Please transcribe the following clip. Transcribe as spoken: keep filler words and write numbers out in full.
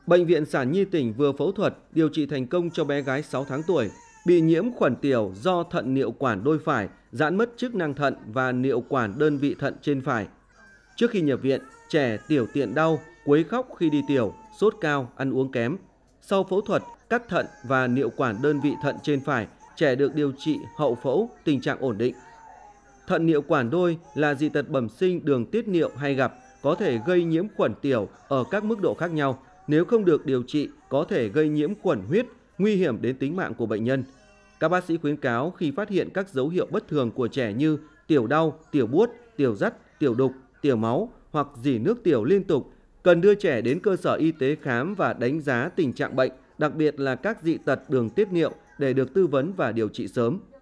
Bệnh viện Sản Nhi tỉnh vừa phẫu thuật điều trị thành công cho bé gái sáu tháng tuổi bị nhiễm khuẩn tiểu do thận niệu quản đôi phải, giãn mất chức năng thận và niệu quản đơn vị thận trên phải. Trước khi nhập viện, trẻ tiểu tiện đau, quấy khóc khi đi tiểu, sốt cao, ăn uống kém. Sau phẫu thuật cắt thận và niệu quản đơn vị thận trên phải, trẻ được điều trị hậu phẫu, tình trạng ổn định. Thận niệu quản đôi là dị tật bẩm sinh đường tiết niệu hay gặp, có thể gây nhiễm khuẩn tiểu ở các mức độ khác nhau. Nếu không được điều trị, có thể gây nhiễm khuẩn huyết, nguy hiểm đến tính mạng của bệnh nhân. Các bác sĩ khuyến cáo khi phát hiện các dấu hiệu bất thường của trẻ như tiểu đau, tiểu buốt, tiểu dắt, tiểu đục, tiểu máu hoặc rỉ nước tiểu liên tục, cần đưa trẻ đến cơ sở y tế khám và đánh giá tình trạng bệnh, đặc biệt là các dị tật đường tiết niệu để được tư vấn và điều trị sớm.